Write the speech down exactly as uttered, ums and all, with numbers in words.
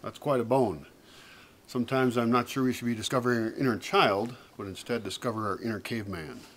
That's quite a bone. Sometimes I'm not sure we should be discovering our inner child, but instead discover our inner caveman.